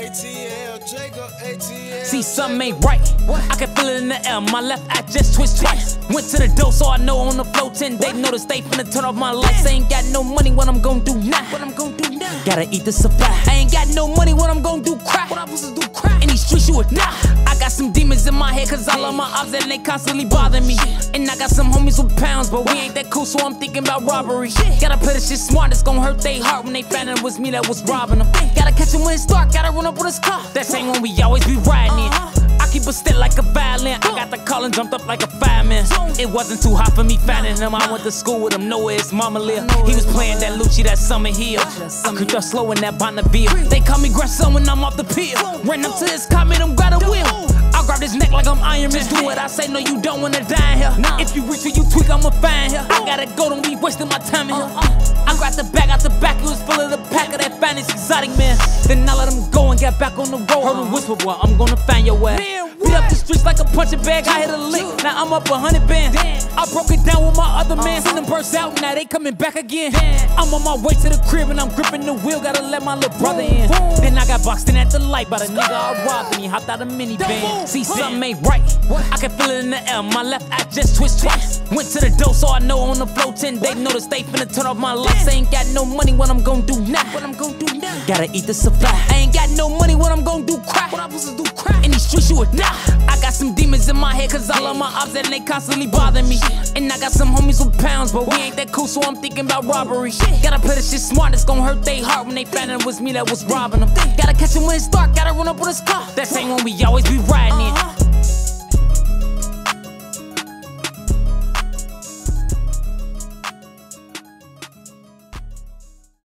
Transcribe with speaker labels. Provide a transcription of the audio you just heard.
Speaker 1: ATL, Jacob, ATL.
Speaker 2: See, something ain't right. I can feel it in the air. My left eye just twitched twice. Went to the door, so I know on the floor 10 days. Notice they finna turn off my lights. I ain't got no money, what I'm gon' do now? Gotta eat the supply. I ain't got no money, what I'm gon' do? Cry. What I'm supposed to do? Cry. In these streets, you would die. I got some demons in my head, cause I love my ops and they constantly bother me. And I got some homies with pounds, but we ain't that cool, so I'm thinking about robbery. Gotta play this shit smart, it's gon' hurt they heart when they find it was me that was robbing them. Gotta catch him when it's dark, gotta run up with his car. That same one we always be riding in. I keep a step like a violin. I got the call and jumped up like a fireman. It wasn't too hot for me finding him. I went to school with him, know where his mama lived. He was playing that Lucci, that Summer Hill. I creeped up slow in that Bonneville. They call me grandson when I'm off the pill. Ran up to his car, made him grab a wheel. I'll grab his neck like I'm Iron Man. Do what I say, no, you don't wanna die in here. If you reach or you tweak, I'ma find here. I gotta go, don't be wasting my time in here. I grabbed the bag out the back, it was full of the pack of that finest exotic man. Then I let him go and got back on the road. Heard him whisper, boy, I'm gonna find your ass. Beat up the streets like a punching bag, I hit a lick, now I'm up 100 bands. I broke it down with my other man, seen them burst out, now they coming back again. I'm on my way to the crib and I'm gripping the wheel, gotta let my little brother in. Then I got boxed in at the light by the nigga I robbed and he hopped out a minivan. See, something ain't right, I can feel it in the air, my left eye just twitched twice. Went to the door, so I know on the floor 10 days. Notice they finna turn off my lights. I ain't got no money, what I'm gon' do now? Gotta eat the supply. I ain't got no money, what I'm gon' do? Cry. What I'm supposed to do? Cry. In these streets, you would die. I got some demons in my head, cause I love my ops and they constantly bother me. And I got some homies with pounds, but we ain't that cool, so I'm thinking about robbery. Gotta play this shit smart, it's gon' hurt they heart when they find it was me that was robbing them. Gotta catch him when it's dark, gotta run up with his car. That same one we always be riding in.